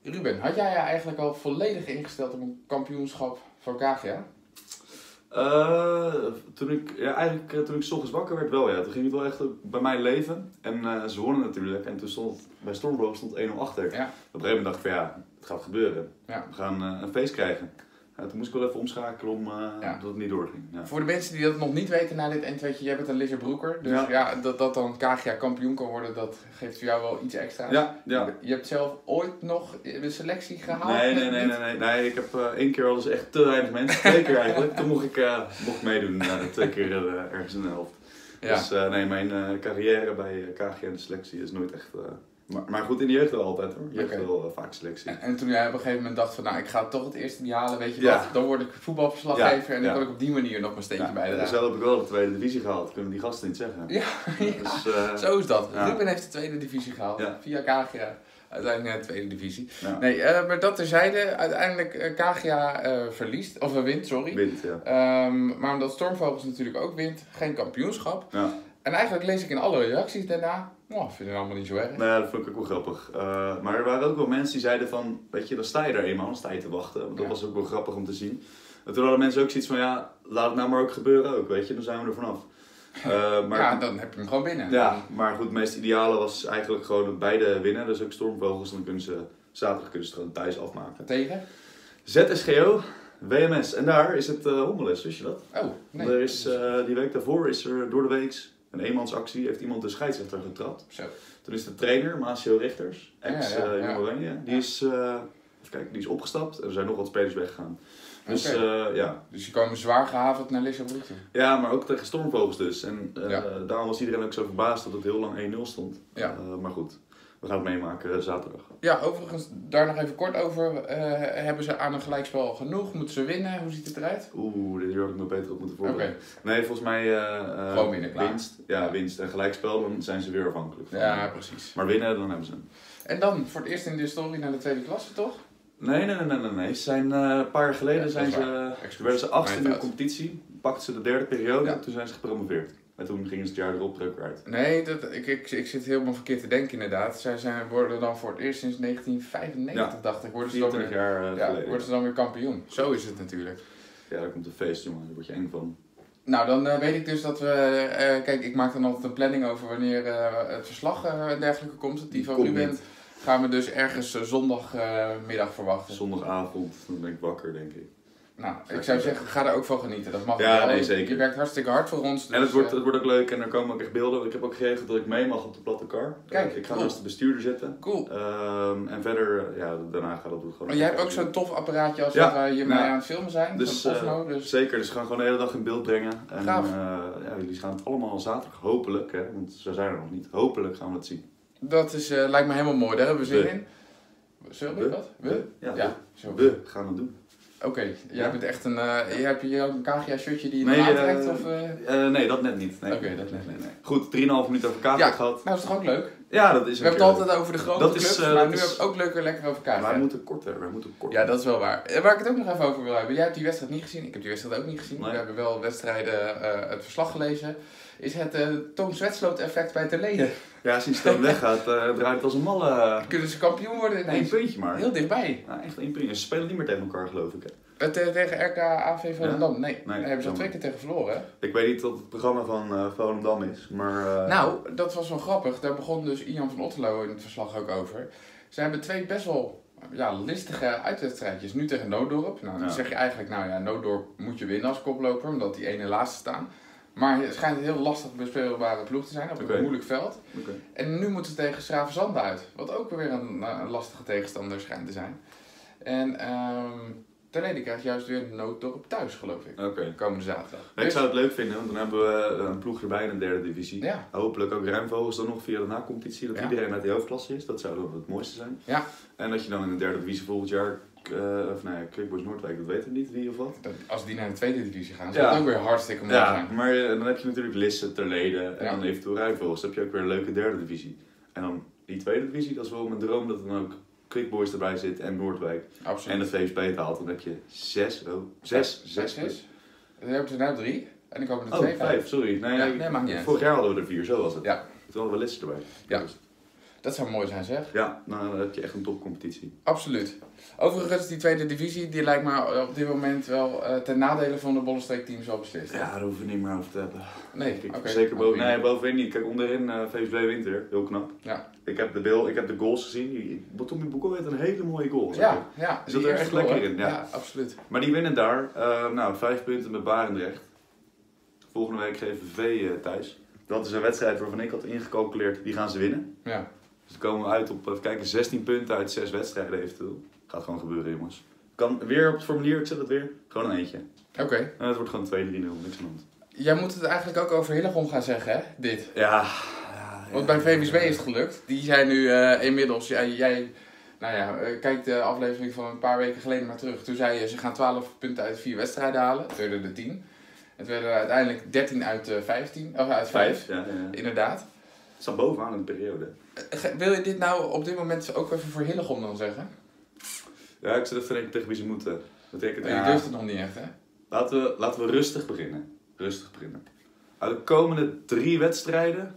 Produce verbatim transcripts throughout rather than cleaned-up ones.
Ruben, had jij je eigenlijk al volledig ingesteld op een kampioenschap van K G A? Uh, toen ik, ja, eigenlijk uh, toen ik 's ochtends wakker werd wel, ja. Toen ging het wel echt bij mij leven. En uh, ze wonnen natuurlijk. En toen stond bij Stormvogels stond één nul achter. Ja. Op een gegeven moment dacht ik van ja, het gaat gebeuren. Ja. We gaan uh, een feest krijgen. Ja, toen moest ik wel even omschakelen om, uh, ja. dat het niet doorging. Ja. Voor de mensen die dat nog niet weten na dit endweetje, jij bent een Lizzer Broeker. Dus ja. Ja, dat, dat dan K G A kampioen kan worden, dat geeft voor jou wel iets extra's. Ja, ja. Je hebt zelf ooit nog de selectie gehaald? Nee, nee, nee, nee, nee, nee. Ik heb uh, één keer hadden ze echt te weinig mensen. Twee keer eigenlijk. Toen mocht ik, uh, mocht ik meedoen. Uh, twee keer uh, ergens in de helft. Ja. Dus uh, nee, mijn uh, carrière bij uh, K G A en de selectie is nooit echt... Uh, Maar, maar goed, in de jeugd wel altijd hoor. Je hebt okay. wel uh, vaak selectie. En, en toen jij op een gegeven moment dacht van nou, ik ga toch het eerste niet halen, weet je ja. wat, dan word ik voetbalverslaggever ja. en dan ja. kan ik op die manier nog mijn steentje ja. bijdragen. Dus heb ik wel de tweede divisie gehaald, kunnen die gasten niet zeggen. Ja, ja. Dus, uh, zo is dat. Ja. Ruben heeft de tweede divisie gehaald, ja. via K G A. Uiteindelijk de tweede divisie. Ja. Nee, uh, maar dat terzijde, uiteindelijk uh, K G A uh, verliest, of uh, wint, sorry. Wint, ja. Um, maar omdat Stormvogels natuurlijk ook wint, geen kampioenschap. Ja. En eigenlijk lees ik in alle reacties daarna, oh, vind ik allemaal niet zo erg. Nou ja, dat vond ik ook wel grappig. Uh, maar er waren ook wel mensen die zeiden van, weet je, dan sta je daar eenmaal, dan sta je te wachten. Dat ja. was ook wel grappig om te zien. En toen hadden mensen ook zoiets van, ja, laat het nou maar ook gebeuren ook, weet je, dan zijn we er vanaf. Uh, maar, ja, dan heb je hem gewoon binnen. Ja, maar goed, het meest ideale was eigenlijk gewoon dat beide winnen. Dus ook Stormvogels, dan kunnen ze zaterdag kunnen ze het gewoon thuis afmaken. Tegen? Z S G O, W M S. En daar is het uh, Hommeles, wist je dat? Oh, nee. Er is, uh, die week daarvoor is er door de week een eenmansactie, heeft iemand de scheidsrechter getrapt. Zo. Toen is de trainer, Macio Richters, ex ja, ja, ja. Jong Oranje, die, ja. is, uh, even kijken, die is opgestapt en er zijn nog wat spelers weggegaan. Dus, okay. uh, ja. Dus die komen zwaar gehavend naar Lissabon. Ja, maar ook tegen Stormvogels dus. En uh, ja. daarom was iedereen ook zo verbaasd dat het heel lang één nul stond. Ja. Uh, maar goed, we gaan het meemaken uh, zaterdag. Ja, overigens, daar nog even kort over. Uh, hebben ze aan een gelijkspel genoeg? Moeten ze winnen? Hoe ziet het eruit? Oeh, dit had ik nog beter op moeten voorbereiden. Okay. Nee, volgens mij uh, uh, gewoon winnen, klaar. Winst. Ja, winst. En gelijkspel, dan zijn ze weer afhankelijk van. Ja, precies. Maar winnen, dan hebben ze hem. En dan voor het eerst in de historie naar de tweede klasse, toch? Nee, nee, nee, nee, nee. nee. Ze zijn, uh, een paar jaar geleden ja, zijn ze, werden ze achtste in de competitie, pakten ze de derde periode ja. en toen zijn ze gepromoveerd. En toen gingen ze het jaar erop terug uit. Nee, dat, ik, ik, ik zit helemaal verkeerd te denken inderdaad. Zij zijn, worden dan voor het eerst sinds negentien vijfennegentig, ja. dacht ik, worden ze, dan weer, jaar, uh, ja, geleden, worden ze dan weer kampioen. Zo is het natuurlijk. Ja, daar komt een feest, jongen. Daar word je eng van. Nou, dan uh, weet ik dus dat we... Uh, kijk, ik maak dan altijd een planning over wanneer uh, het verslag uh, en dergelijke komt. Die van Ruben gaan we dus ergens uh, zondagmiddag uh, verwachten. Zondagavond, dan ben ik wakker, denk ik. Nou, ik zou zeggen, ga er ook van genieten. Dat mag ja, wel. Nee, zeker. Je werkt hartstikke hard voor ons. Dus, en het wordt, het wordt ook leuk en er komen ook echt beelden. Ik heb ook geregeld dat ik mee mag op de platte kar. Kijk, ik ga cool. naast de bestuurder zitten. Cool. Um, en verder, ja, daarna gaat het gewoon... Maar jij hebt ook zo'n tof apparaatje als ja, we je nou, mee aan het filmen zijn. Dus, Osmo, uh, dus. Zeker, dus we gaan gewoon de hele dag in beeld brengen. En Gaaf. Uh, ja, jullie gaan het allemaal zaterdag, hopelijk, hè, want ze zijn er nog niet. Hopelijk gaan we het zien. Dat is, uh, lijkt me helemaal mooi, daar hebben we zin we. in. Zullen we wat? We? we? Ja, ja we. we gaan het doen. Oké, okay, jij ja. bent echt een. Uh, heb je ook een K G A shirtje die je nee, aantrekt? Uh, of, uh... Uh, nee, dat net niet. Nee. Oké, okay, dat net niet. Nee. Goed, drieënhalf minuten over K G A ja, gehad. Nou, is toch ook leuk? Ja, dat is we hebben het altijd over de grote dat clubs, is, uh, maar nu is... hebben we het ook leuker lekker over K G A. Maar we moeten korter, we moeten korter. Ja, dat is wel waar. Waar ik het ook nog even over wil hebben. Jij hebt die wedstrijd niet gezien, ik heb die wedstrijd ook niet gezien. Nee. We hebben wel wedstrijden, uh, het verslag gelezen. Is het uh, Toon Zwetsloot effect bij Terleden? Ja, sinds Toon weggaat, uh, draait het als een malle. Kunnen ze kampioen worden ineens? Eén puntje maar. Heel dichtbij. Ja, echt één puntje. Ze spelen niet meer tegen elkaar, geloof ik. Hè. Het, uh, tegen R K A V Volendam? Ja? Nee, nee, daar hebben ze al twee keer tegen verloren. Hè? Ik weet niet wat het programma van uh, Volendam is, maar... Uh... Nou, dat was wel grappig. Daar begon dus Ian van Otterlo in het verslag ook over. Ze hebben twee best wel ja, listige uitwedstrijdjes. Nu tegen Nooddorp. Nou, dan ja. zeg je eigenlijk, nou ja, Nooddorp moet je winnen als koploper, omdat die ene laatste staan. Maar het schijnt een heel lastig bespeelbare ploeg te zijn, op okay. een moeilijk veld. Okay. En nu moeten ze tegen Schravenzande uit, wat ook weer een, een lastige tegenstander schijnt te zijn. En um, Terleden krijgt juist weer Nooddorp thuis, geloof ik, okay. komende zaterdag. Nee, dus... Ik zou het leuk vinden, want dan hebben we een ploeg erbij in de derde divisie. Ja. Hopelijk ook Ruimvogels dan nog via de na-competitie, dat ja. iedereen uit die hoofdklasse is. Dat zou dan het mooiste zijn. Ja. En dat je dan in de derde divisie volgend jaar... Uh, of nee, Quickboys Noordwijk, dat weten we niet wie of wat. Dat, als die naar de tweede divisie gaan, zou ja. het ook weer hartstikke mooi ja, zijn. Maar uh, dan heb je natuurlijk Lisse, Terleden en ja. dan eventueel Ruimvogels. Dan heb je ook weer een leuke derde divisie. En dan die tweede divisie, dat is wel mijn droom dat er dan ook Quickboys erbij zit en Noordwijk. Absoluut. En de V S B haalt, dan heb je zes, oh, zes, zes, zes. zes. Dan hebben ze nou drie en dan komen er oh, twee. vijf, sorry. Nee, ja, nee, mag niet vorig jaar hadden we er vier, zo was het. Ja. Toen hadden we Lisse erbij. Ja. Dat zou mooi zijn, zeg. Ja, nou, dan heb je echt een topcompetitie. Absoluut. Overigens, die tweede divisie, die lijkt me op dit moment wel uh, ten nadele van de Bollenstreek-teams al beslist. Ja, daar hoeven we niet meer over te hebben. Nee, oké. Okay. Zeker boven, nee, bovenin niet. Kijk, onderin uh, V S B Winter, heel knap. Ja. Ik heb de, beeld, ik heb de goals gezien. Tommy Boekel heeft een hele mooie goal. Ja, ja. Die zat er echt lekker in. Ja. ja, absoluut. Maar die winnen daar. Uh, nou, vijf punten met Barendrecht. Volgende week G V V uh, thuis. Dat is een wedstrijd waarvan ik had ingecalculeerd, die gaan ze winnen. Ja. Dus dan komen we uit op, even kijken, zestien punten uit zes wedstrijden eventueel. Gaat gewoon gebeuren, jongens. Kan weer op het formulier, ik zet het weer, gewoon een eentje. Oké. Okay. En het wordt gewoon twee drie nul, niks aan de hand. Jij moet het eigenlijk ook over Hillegom gaan zeggen, hè, dit? Ja. ja Want bij V V S B is het gelukt. Die zijn nu uh, inmiddels, jij, jij nou ja, uh, kijk de aflevering van een paar weken geleden maar terug. Toen zei je, ze gaan twaalf punten uit vier wedstrijden halen. Het werden er tien. Het werden uiteindelijk dertien uit vijftien, of uit vijf, ja, ja, ja. Inderdaad. Het staat bovenaan in de periode. Wil je dit nou op dit moment ook even voor Hillegom dan zeggen? Ja, ik zit even te denken tegen wie ze moeten. Dat betekent, ja, je durft het nog niet echt, hè? Laten we, laten we rustig beginnen. Rustig beginnen. Uit de komende drie wedstrijden,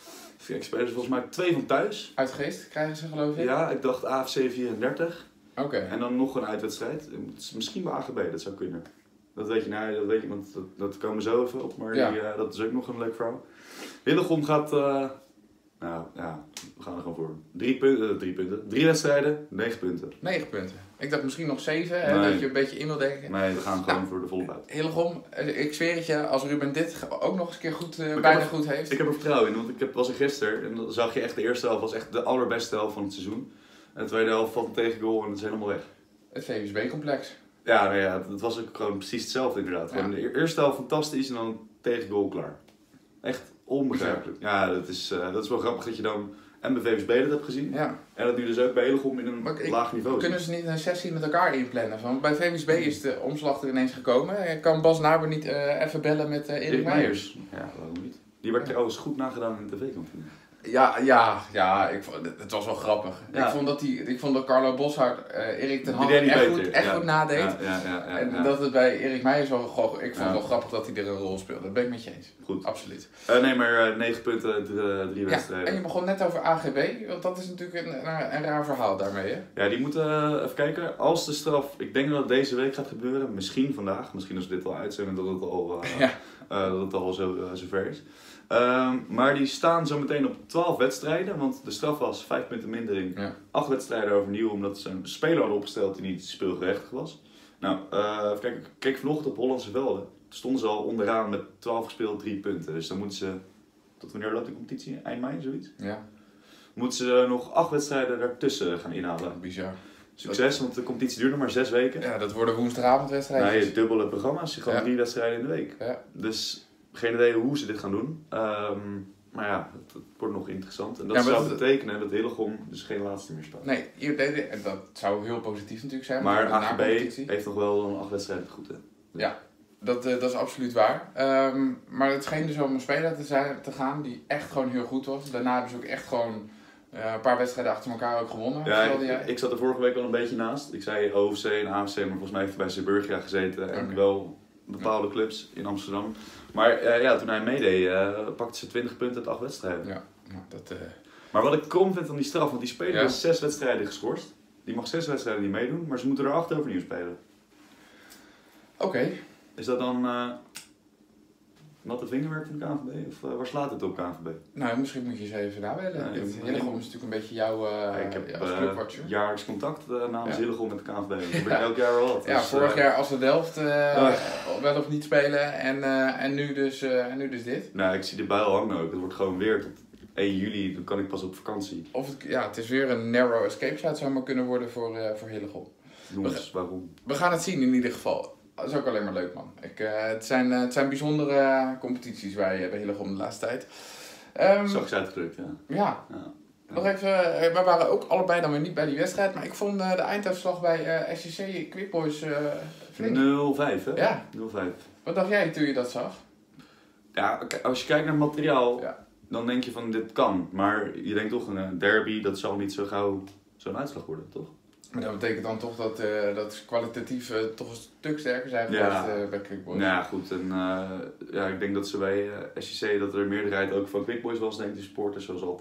ik spelen ze volgens mij twee van thuis. Uit Geest krijgen ze, geloof ik? Ja, ik dacht A F C vierendertig. Oké. Okay. En dan nog een uitwedstrijd. Misschien bij A G B, dat zou kunnen. Dat weet je, nou, dat weet je, want dat, dat komen we zo even op, maar ja. die, uh, dat is ook nog een leuk verhaal. Hillegom gaat, uh, nou ja, we gaan er gewoon voor. Drie punten, uh, drie punten, drie wedstrijden, negen punten. Negen punten. Ik dacht misschien nog zeven, hè, nee. Dat je een beetje in wil denken. Nee, we gaan gewoon nou, voor de volle buit. Hillegom, ik zweer het je, als Ruben dit ook nog eens een keer goed, uh, bijna er, goed heeft. Ik heb er vertrouwen in, want ik heb, was er gisteren en dan zag je echt de eerste helft was echt de allerbeste helft van het seizoen. En de tweede helft valt een tegengoal en het is helemaal weg. Het V S B-complex. Ja, nou ja, dat was ook gewoon precies hetzelfde inderdaad. Ja. De eerste helft fantastisch en dan tegen goal klaar. Echt onbegrijpelijk. Ja, dat is, uh, dat is wel grappig dat je dan en bij V S B dat hebt gezien. Ja. En dat nu dus ook bij Hillegom in een ik, laag niveau. Kunnen ze niet een sessie met elkaar inplannen? Want bij V S B is de omslag er ineens gekomen. Kan Bas Naber niet uh, even bellen met uh, Erik Meijers? Ja, waarom niet? Die werd trouwens goed nagedaan in de tv-kantine. Ja, ja, ja ik vond, het was wel grappig. Ja. Ik, vond dat die, ik vond dat Carlo Boszhard uh, Erik ten Hag echt, goed, echt ja. goed nadeed. Ja, ja, ja, ja, en ja. dat het bij Erik Meijers wel, goh, ik vond ja. het wel grappig dat hij er een rol speelde. Dat ben ik met je eens. Goed. Absoluut. Uh, nee, maar uh, negen punten uit uh, drie wedstrijden. Ja, en je begon net over A G B, want dat is natuurlijk een, een, een raar verhaal daarmee, hè? Ja, die moeten uh, even kijken. Als de straf, ik denk dat het deze week gaat gebeuren, misschien vandaag, misschien als we dit al uitzenden dat het al, uh, ja. uh, dat het al zo, uh, zover is. Um, maar die staan zo meteen op twaalf wedstrijden, want de straf was vijf punten mindering. Ja. acht wedstrijden overnieuw, omdat ze een speler hadden opgesteld die niet speelgerechtig was. Nou, uh, kijk, ik keek vanochtend op Hollandse Velden. Toen stonden ze al onderaan met twaalf gespeeld, drie punten. Dus dan moeten ze, tot wanneer loopt de competitie? Eind mei, zoiets? Ja. Moeten ze nog acht wedstrijden daartussen gaan inhalen. Bizar. Succes, want de competitie duurt nog maar zes weken. Ja, dat worden woensdagavondwedstrijden. Nee, dubbele programma's. Gewoon ja. drie wedstrijden in de week. Ja. Dus geen idee hoe ze dit gaan doen. Um, maar ja, het, het wordt nog interessant. En dat ja, zou dat betekenen dat Hillegom dus geen laatste meer staat. Nee, en dat zou heel positief natuurlijk zijn. Maar A G B heeft nog wel een acht wedstrijden te goed. Hè? Dus. Ja, dat, uh, dat is absoluut waar. Um, maar het scheen dus om een speler te, zijn, te gaan die echt gewoon heel goed was. Daarna hebben ze ook echt gewoon uh, een paar wedstrijden achter elkaar ook gewonnen. Ja, ik, ik zat er vorige week al een beetje naast. Ik zei O F C en A F C, maar volgens mij heeft hij bij Zeeburgia gezeten. En okay. wel bepaalde clubs in Amsterdam. Maar uh, ja, toen hij meedeed, uh, pakte ze twintig punten uit acht wedstrijden. Ja, nou, dat, uh... Maar wat ik krom vind aan die straf, want die speler ja. is zes wedstrijden geschorst. Die mag zes wedstrijden niet meedoen, maar ze moeten er acht overnieuw spelen. Oké. Okay. Is dat dan uh, natte vingerwerk van de K N V B? Of uh, waar slaat het op K N V B? Nou, misschien moet je eens even nabellen. Ja, Hillegom is natuurlijk een beetje jouw uh, ja, ik heb ja, als clubwatcher. Uh, jaarlijks contact uh, namens ja. Hillegom met de K N V B. Dat ben ik elk jaar wel wat. Ja, dus, vorig uh, jaar als de Delft uh, uh, wel of niet spelen en, uh, en, nu dus, uh, en nu dus dit. Nou, ik zie de bijl hangen ook. Het wordt gewoon weer tot één juli, dan kan ik pas op vakantie. Of het, ja, het is weer een narrow escape, zou het zomaar kunnen worden voor, uh, voor Hillegom. Jongens, waarom? We gaan het zien in ieder geval. Dat is ook alleen maar leuk, man. Ik, uh, het, zijn, uh, het zijn bijzondere uh, competities bij, uh, bij Hillegom de laatste tijd. Um, Zachtjes uitgedrukt, ja. Ja. ja. Nog even, uh, we waren ook allebei dan weer niet bij die wedstrijd, maar ik vond uh, de einduitslag bij uh, S C C Quick Boys uh, flink. nul vijf, hè? Ja. nul vijf. Wat dacht jij toen je dat zag? Ja, als je kijkt naar het materiaal, ja. dan denk je van dit kan. Maar je denkt toch, een derby, dat zal niet zo gauw zo'n uitslag worden, toch? Maar dat betekent dan toch dat, uh, dat kwalitatief uh, toch een stuk sterker zijn geweest ja. uh, bij Quick Boys. Ja, goed. En uh, ja, ik denk dat ze bij uh, S C C dat er een meerderheid ook van Quick Boys was, denk ik, de supporters zoals altijd.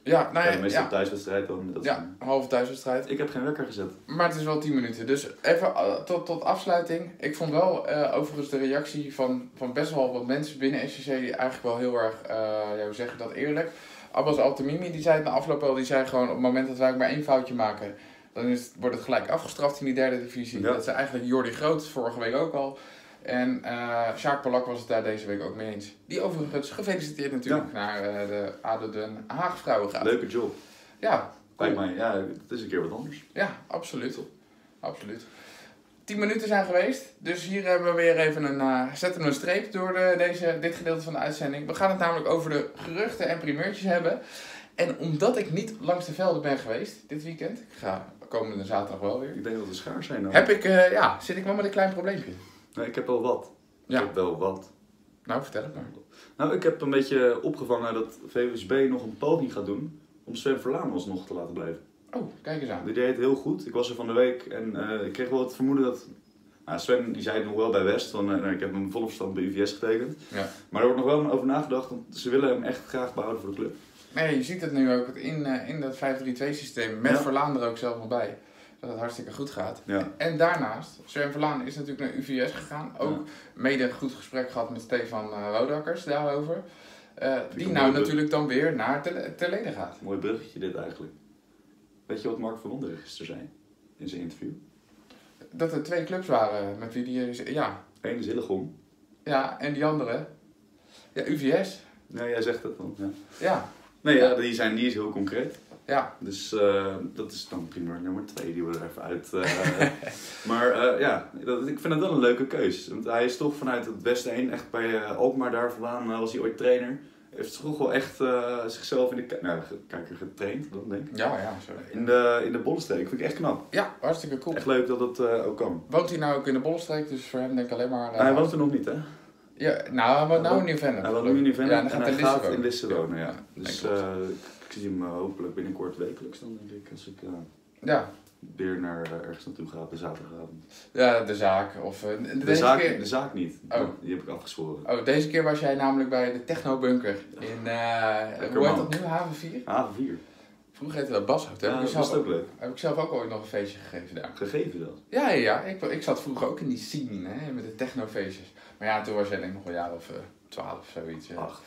Ja, nou ja, ja, meestal ja. thuiswedstrijd dan. Dat ja, een halve thuiswedstrijd. Ik heb geen wekker gezet. Maar het is wel tien minuten. Dus even uh, tot, tot afsluiting. Ik vond wel uh, overigens de reactie van, van best wel wat mensen binnen S C C eigenlijk wel heel erg, uh, ja, hoe zeg je dat, eerlijk. Abbas Al-Tamimi, die zei het na afloop al, die zei gewoon op het moment dat wij ook maar één foutje maken, dan is het, wordt het gelijk afgestraft in die derde divisie. Ja. Dat is eigenlijk Jordi Groot, vorige week ook al. En uh, Sjaak Polak was het daar deze week ook mee eens. Die overigens gefeliciteerd natuurlijk ja. naar uh, de A D O Den Haag vrouwen gaat. Leuke job. Ja. Lijkt mij, ja, het is een keer wat anders. Ja, absoluut. Absoluut. Tien minuten zijn geweest, dus hier hebben we weer even een, uh, zetten we een streep door de, deze, dit gedeelte van de uitzending. We gaan het namelijk over de geruchten en primeurtjes hebben. En omdat ik niet langs de velden ben geweest dit weekend, ik ga komende zaterdag wel weer. Ik denk dat we schaars zijn dan. Heb ik, uh, ja, zit ik wel met een klein probleempje. Nee, ik heb wel wat. Ja. Ik heb wel wat. Nou, vertel het maar. Nou, ik heb een beetje opgevangen dat V W S B nog een poging gaat doen om Sven Verlaan alsnog te laten blijven. Oh, kijk eens aan. Die deed het heel goed. Ik was er van de week en uh, ik kreeg wel het vermoeden dat... Nou, Sven die zei het nog wel bij West, van, uh, ik heb hem volle verstand bij U V S getekend. Ja. Maar er wordt nog wel over nagedacht, want ze willen hem echt graag behouden voor de club. Nee, je ziet het nu ook in, uh, in dat vijf drie twee systeem, met ja. Verlaan er ook zelf nog bij. Dat het hartstikke goed gaat. Ja. En daarnaast, Sven Verlaan is natuurlijk naar U V S gegaan. Ook ja. mede een goed gesprek gehad met Stefan uh, Rodakkers daarover. Uh, die nou natuurlijk dan weer naar Ter Lede gaat. Mooi bruggetje dit eigenlijk. Weet je wat Mark van Wonderen gisteren zei in zijn interview? Dat er twee clubs waren met wie die... Ja. Eén is Hillegom. Ja, en die andere? Ja, U V S. Nee, jij zegt dat dan. Ja. Ja. Nee, ja, die, zijn, die is heel concreet. Ja. Dus uh, dat is dan primeur nummer twee die we er even uit... Uh, maar uh, ja, dat, ik vind het wel een leuke keus. Want hij is toch vanuit het Westen heen, echt bij uh, Alkmaar daar vandaan, uh, was hij ooit trainer. Heeft toch wel echt uh, zichzelf in de nou, kijker getraind, dan denk ik. Ja, ja, sorry. In de, in de Bollenstreek, vind ik echt knap. Ja, hartstikke cool. Echt leuk dat dat uh, ook kan. Woont hij nou ook in de Bollenstreek, dus voor hem denk ik alleen maar... Uh, hij woont er nog niet, hè? Ja, nou, hij woont nou in Nieuw-Vennep. Hij woont nu in Nieuw-Vennep ja, en, en hij gaat, gaat in Lisse wonen, ja. ja. Dus uh, ik zie hem uh, hopelijk binnenkort wekelijks dan, denk ik, als ik uh, ja. weer naar uh, ergens naartoe ga op de zaterdagavond. Ja, de zaak. Of, uh, de, de, zaak, keer... de zaak niet, oh. Die heb ik afgezworen. Oh, deze keer was jij namelijk bij de Technobunker in, uh, hoe heet dat nu, Haven vier? Haven vier. Vroeger heette dat Bashout. Ja, dat was ook leuk. Heb ik zelf ook ooit nog een feestje gegeven daar. Gegeven dat? Ja, ja, ja. Ik, ik zat vroeger ook in die scene, hè, met de technofeestjes. Maar ja, toen was jij denk ik nog een jaar of uh, twaalf of zoiets. Ja. Acht.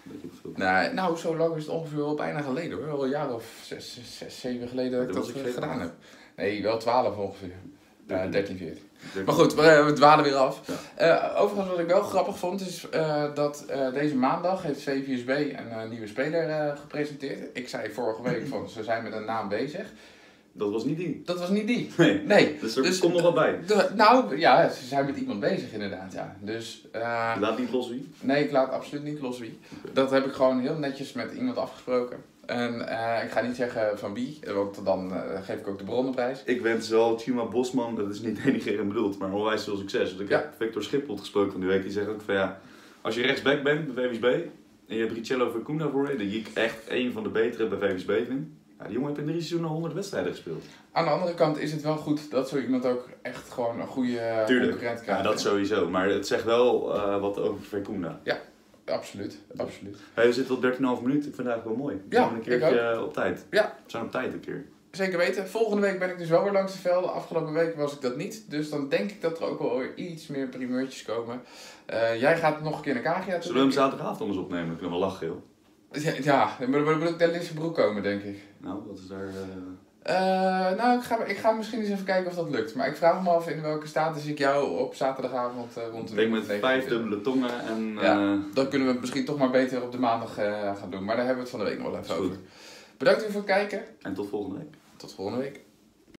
Nou, nou, zo lang is het ongeveer wel bijna geleden hoor. Wel een jaar of zes, zes zeven geleden dat ik dat, dat ik gedaan heb. Nee, wel twaalf ongeveer. Ja, dertien, veertien. Maar goed, we, we dwalen weer af. Ja. Uh, overigens wat ik wel grappig vond is uh, dat uh, deze maandag heeft V V S B een uh, nieuwe speler uh, gepresenteerd. Ik zei vorige week van ze zijn met een naam bezig. Dat was niet die. Dat was niet die. Nee. nee. Dus er dus, komt nog wat bij. De, nou ja, ze zijn met iemand bezig inderdaad. Ja. Dus, uh, je laat niet los wie? Nee, ik laat absoluut niet los wie. Okay. Dat heb ik gewoon heel netjes met iemand afgesproken. En uh, ik ga niet zeggen van wie, want dan uh, geef ik ook de bronnenprijs. Ik wens wel Chima Bosman, dat is niet denigrerend bedoeld, maar onwijs veel succes. Want ik ja. heb Victor Schiphol gesproken van die week, die zegt ook van ja, als je rechtsback bent bij V W S B en je hebt Richello Vercunda voor je, die ik echt een van de betere bij V W S B vind. Ja, die jongen heeft in drie seizoenen honderd wedstrijden gespeeld. Aan de andere kant is het wel goed dat zo iemand ook echt gewoon een goede Tuurlijk. concurrent krijgt. Ja, dat sowieso, maar het zegt wel uh, wat over Vercunda. Ja. Absoluut, absoluut. Hey, we zitten al dertien komma vijf minuten, ik vind het eigenlijk wel mooi. We ja, zijn een keertje op tijd. Ja. We zijn op tijd een keer. Zeker weten. Volgende week ben ik dus wel weer langs de velden. Afgelopen week was ik dat niet. Dus dan denk ik dat er ook wel weer iets meer primeurtjes komen. Uh, jij gaat nog een keer naar Kagia. Zullen we hem zaterdagavond anders opnemen? Ik kan wel lachen, joh. Ja, ja, dan moet ik naar Lissabroek komen, denk ik. Nou, wat is daar... Uh... Uh, nou, ik ga, ik ga misschien eens even kijken of dat lukt. Maar ik vraag me af in welke status ik jou op zaterdagavond uh, rond de... Ik denk met vijf dubbele tongen en... Uh... Ja, dan kunnen we het misschien toch maar beter op de maandag uh, gaan doen. Maar daar hebben we het van de week nog wel even over. Bedankt weer voor het kijken. En tot volgende week. Tot volgende week.